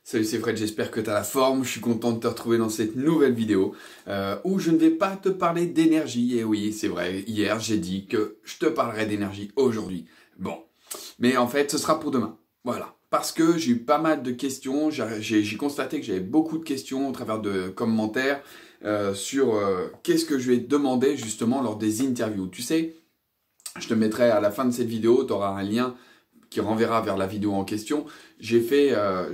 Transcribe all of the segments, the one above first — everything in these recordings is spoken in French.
Salut, c'est Fred, j'espère que tu as la forme. Je suis content de te retrouver dans cette nouvelle vidéo où je ne vais pas te parler d'énergie. Et oui, c'est vrai, hier j'ai dit que je te parlerai d'énergie aujourd'hui. Bon, mais en fait, ce sera pour demain. Voilà, parce que j'ai eu pas mal de questions. J'ai constaté que j'avais beaucoup de questions au travers de commentaires sur qu'est-ce que je vais demander justement lors des interviews. Tu sais, je te mettrai à la fin de cette vidéo, tu auras un lien qui renverra vers la vidéo en question. J'ai fait,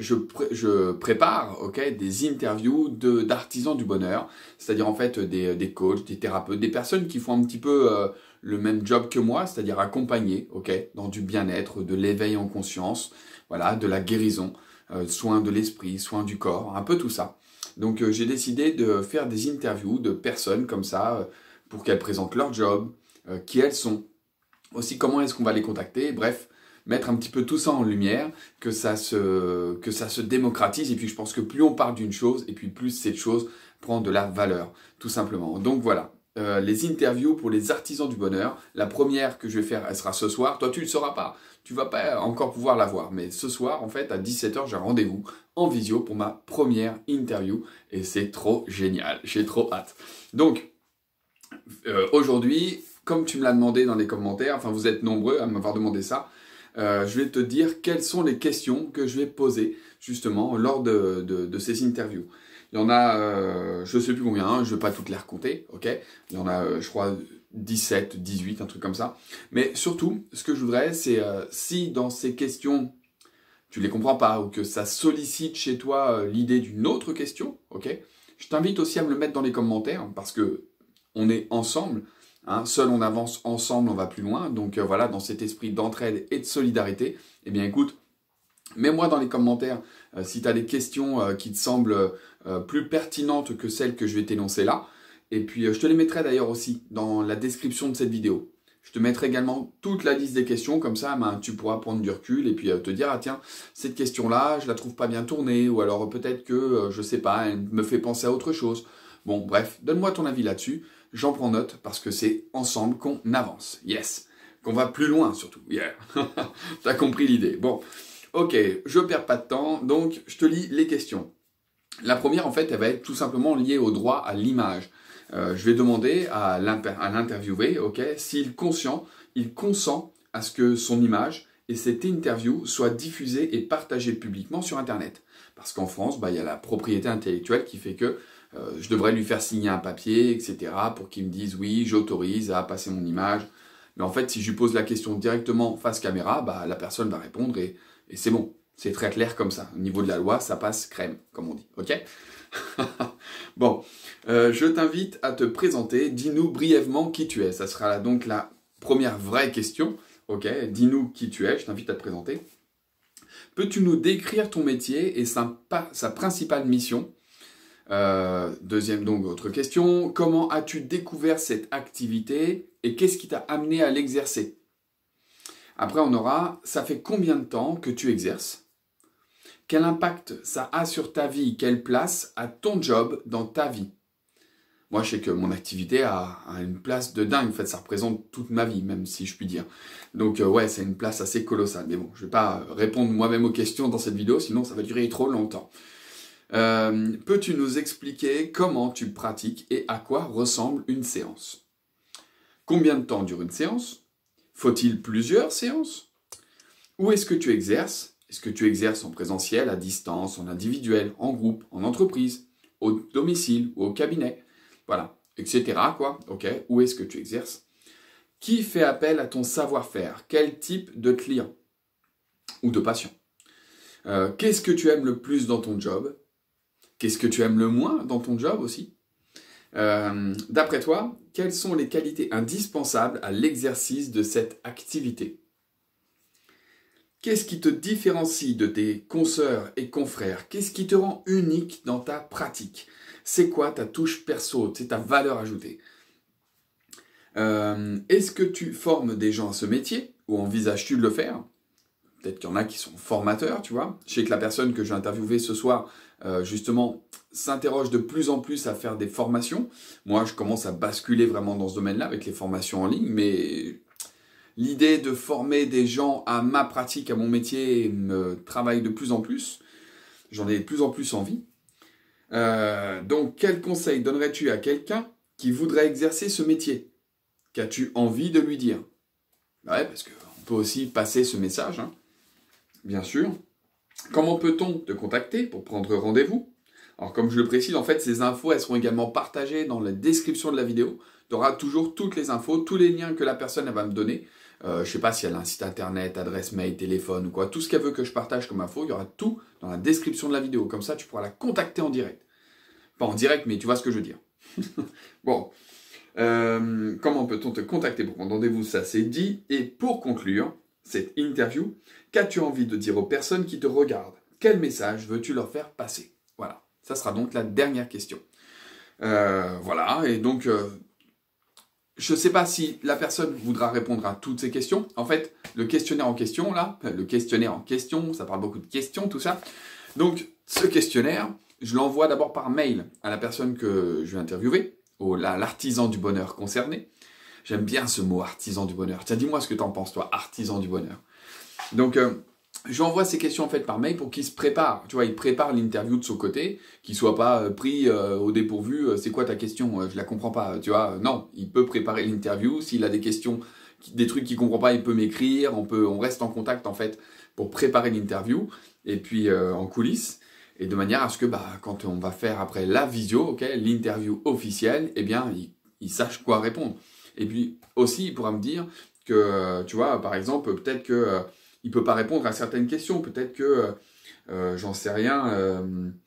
je prépare, des interviews d'artisans du bonheur, c'est-à-dire en fait des coachs, des thérapeutes, des personnes qui font un petit peu le même job que moi, c'est-à-dire accompagner, dans du bien-être, de l'éveil en conscience, voilà, de la guérison, soins de l'esprit, soins du corps, un peu tout ça. Donc j'ai décidé de faire des interviews de personnes comme ça pour qu'elles présentent leur job, qui elles sont, aussi comment est-ce qu'on va les contacter, bref, mettre un petit peu tout ça en lumière, que ça se démocratise. Et puis je pense que plus on parle d'une chose, et puis plus cette chose prend de la valeur, tout simplement. Donc voilà, les interviews pour les artisans du bonheur. La première que je vais faire, elle sera ce soir. Toi, tu ne le sauras pas. Tu vas pas encore pouvoir la voir. Mais ce soir, en fait, à 17h, j'ai un rendez-vous en visio pour ma première interview. Et c'est trop génial. J'ai trop hâte. Donc, aujourd'hui, comme tu me l'as demandé dans les commentaires, enfin vous êtes nombreux à m'avoir demandé ça, je vais te dire quelles sont les questions que je vais poser justement lors de ces interviews. Il y en a, je ne sais plus combien, hein, je ne vais pas toutes les raconter, ok? Il y en a, je crois, 17, 18, un truc comme ça. Mais surtout, ce que je voudrais, c'est si dans ces questions, tu ne les comprends pas ou que ça sollicite chez toi l'idée d'une autre question, ok? Je t'invite aussi à me le mettre dans les commentaires parce que on est ensemble. Hein, seul on avance, ensemble on va plus loin. Donc voilà, dans cet esprit d'entraide et de solidarité, eh bien écoute, mets-moi dans les commentaires si tu as des questions qui te semblent plus pertinentes que celles que je vais t'énoncer là. Et puis je te les mettrai d'ailleurs aussi dans la description de cette vidéo. Je te mettrai également toute la liste des questions, comme ça tu pourras prendre du recul et puis te dire, ah tiens, cette question-là, je la trouve pas bien tournée, ou alors peut-être que, je sais pas, elle me fait penser à autre chose. Bon, bref, donne-moi ton avis là-dessus. J'en prends note parce que c'est ensemble qu'on avance. Yes. Qu'on va plus loin surtout. Yeah. T'as compris l'idée. Bon. Ok, je perds pas de temps. Donc, je te lis les questions. La première, en fait, elle va être tout simplement liée au droit à l'image. Je vais demander à l'interviewé, s'il consent à ce que son image et cette interview soient diffusées et partagées publiquement sur Internet. Parce qu'en France, il y a la propriété intellectuelle qui fait que je devrais lui faire signer un papier, etc., pour qu'il me dise oui, j'autorise à passer mon image. Mais en fait, si je lui pose la question directement face caméra, la personne va répondre et c'est bon. C'est très clair comme ça. Au niveau de la loi, ça passe crème, comme on dit. Ok? Bon, je t'invite à te présenter. Dis-nous brièvement qui tu es. Ça sera donc la première vraie question. Ok? Dis-nous qui tu es. Je t'invite à te présenter. Peux-tu nous décrire ton métier et sa principale mission? Deuxième, donc, autre question. Comment as-tu découvert cette activité et qu'est-ce qui t'a amené à l'exercer? Après, on aura, ça fait combien de temps que tu exerces? Quel impact ça a sur ta vie? Quelle place a ton job dans ta vie? Moi, je sais que mon activité a une place de dingue. En fait, ça représente toute ma vie, même si je puis dire. Donc, ouais, c'est une place assez colossale. Mais bon, je ne vais pas répondre moi-même aux questions dans cette vidéo, sinon ça va durer trop longtemps. Peux-tu nous expliquer comment tu pratiques et à quoi ressemble une séance? Combien de temps dure une séance? Faut-il plusieurs séances? Où est-ce que tu exerces? Est-ce que tu exerces en présentiel, à distance, en individuel, en groupe, en entreprise, au domicile ou au cabinet? Voilà, etc. quoi. Ok. Où est-ce que tu exerces? Qui fait appel à ton savoir-faire? Quel type de client ou de patient? Qu'est-ce que tu aimes le plus dans ton job? Qu'est-ce que tu aimes le moins dans ton job aussi? D'après toi, quelles sont les qualités indispensables à l'exercice de cette activité? Qu'est-ce qui te différencie de tes consoeurs et confrères? Qu'est-ce qui te rend unique dans ta pratique? C'est quoi ta touche perso? C'est ta valeur ajoutée? Est-ce que tu formes des gens à ce métier? Ou envisages-tu de le faire? Peut-être qu'il y en a qui sont formateurs, tu vois. Je sais que la personne que j'ai interviewée ce soir, justement, s'interroge de plus en plus à faire des formations. Moi, je commence à basculer vraiment dans ce domaine-là avec les formations en ligne, mais l'idée de former des gens à ma pratique, à mon métier, me travaille de plus en plus. J'en ai de plus en plus envie. Donc, quel conseil donnerais-tu à quelqu'un qui voudrait exercer ce métier? Qu'as-tu envie de lui dire? Ouais, parce qu'on peut aussi passer ce message, hein, bien sûr. Comment peut-on te contacter pour prendre rendez-vous? Alors, comme je le précise, en fait, ces infos, elles seront également partagées dans la description de la vidéo. Tu auras toujours toutes les infos, tous les liens que la personne elle va me donner. Je ne sais pas si elle a un site internet, adresse mail, téléphone ou quoi. Tout ce qu'elle veut que je partage comme info, il y aura tout dans la description de la vidéo. Comme ça, tu pourras la contacter en direct. Pas en direct, mais tu vois ce que je veux dire. Bon. Comment peut-on te contacter pour prendre rendez-vous? Ça, c'est dit. Et pour conclure cette interview, qu'as-tu envie de dire aux personnes qui te regardent? Quel message veux-tu leur faire passer? Voilà. Ça sera donc la dernière question. Voilà. Et donc... je ne sais pas si la personne voudra répondre à toutes ces questions. En fait, le questionnaire en question, là, ça parle beaucoup de questions, tout ça. Donc, ce questionnaire, je l'envoie d'abord par mail à la personne que je vais interviewer, l'artisan du bonheur concerné. J'aime bien ce mot, artisan du bonheur. Tiens, dis-moi ce que tu en penses, toi, artisan du bonheur. Donc, j'envoie ces questions en fait par mail pour qu'il se prépare. Tu vois, il prépare l'interview de son côté, qu'il soit pas pris au dépourvu. C'est quoi ta question? Je la comprends pas. Tu vois, non, il peut préparer l'interview. S'il a des questions, des trucs qu'il comprend pas, il peut m'écrire. On reste en contact en fait pour préparer l'interview et puis en coulisses et de manière à ce que quand on va faire après la visio, ok, l'interview officielle, eh bien, il sache quoi répondre. Et puis aussi, il pourra me dire que, tu vois, par exemple, peut-être que il peut pas répondre à certaines questions. Peut-être que, j'en sais rien,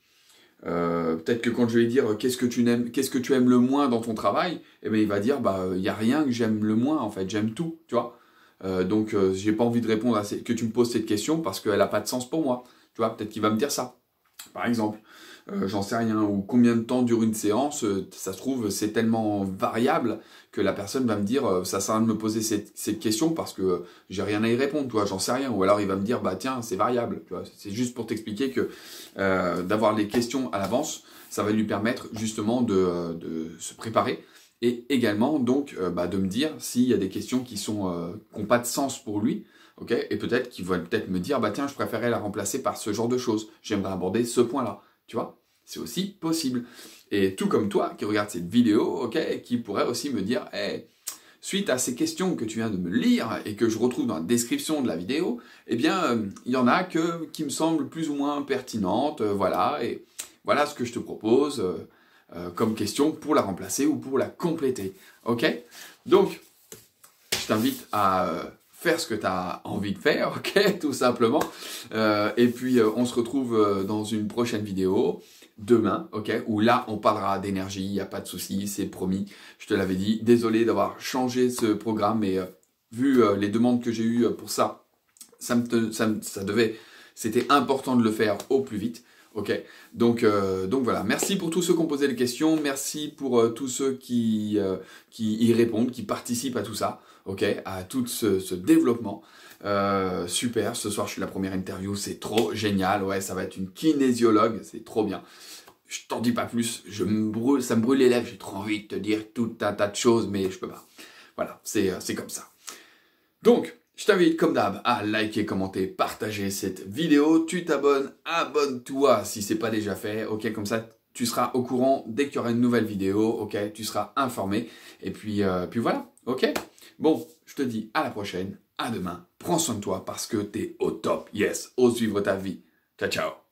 peut-être que quand je vais lui dire qu'est-ce que tu aimes le moins dans ton travail, eh bien, il va dire il n'y a rien que j'aime le moins, en fait, j'aime tout, tu vois. Donc, j'ai pas envie de répondre à que tu me poses cette question parce qu'elle n'a pas de sens pour moi. Tu vois, peut-être qu'il va me dire ça, par exemple. J'en sais rien, ou combien de temps dure une séance, ça se trouve, c'est tellement variable que la personne va me dire, ça sert à rien de me poser cette question parce que j'ai rien à y répondre, tu vois, j'en sais rien. Ou alors il va me dire, tiens, c'est variable, tu vois. C'est juste pour t'expliquer que d'avoir les questions à l'avance, ça va lui permettre justement de se préparer et également donc de me dire s'il y a des questions qui n'ont pas de sens pour lui. Ok, et peut-être qu'il va peut-être me dire, tiens, je préférerais la remplacer par ce genre de choses. J'aimerais aborder ce point-là. Tu vois, c'est aussi possible. Et tout comme toi qui regarde cette vidéo, ok, qui pourrait aussi me dire, hey, suite à ces questions que tu viens de me lire et que je retrouve dans la description de la vidéo, eh bien, il y en a qui me semblent plus ou moins pertinentes, voilà, et voilà ce que je te propose comme question pour la remplacer ou pour la compléter, ok? Donc, je t'invite à faire ce que tu as envie de faire, ok, tout simplement. Et puis, on se retrouve dans une prochaine vidéo, demain, ok, où là, on parlera d'énergie, il n'y a pas de souci, c'est promis, je te l'avais dit. Désolé d'avoir changé ce programme, mais vu les demandes que j'ai eues pour ça, c'était important de le faire au plus vite. Ok, donc voilà, merci pour tous ceux qui ont posé des questions, merci pour tous ceux qui y répondent, qui participent à tout ça, ok, à tout ce développement. Super, ce soir je suis la première interview, c'est trop génial, ouais, ça va être une kinésiologue, c'est trop bien. Je t'en dis pas plus, ça me brûle les lèvres, j'ai trop envie de te dire tout un tas de choses, mais je peux pas. Voilà, c'est comme ça. Donc, je t'invite comme d'hab à liker, commenter, partager cette vidéo. Tu t'abonnes, abonne-toi si c'est pas déjà fait. Ok, comme ça tu seras au courant dès qu'il y aura une nouvelle vidéo. Ok, tu seras informé. Et puis voilà. Ok. Bon, je te dis à la prochaine, à demain. Prends soin de toi parce que t'es au top. Yes, ose vivre ta vie. Ciao, ciao.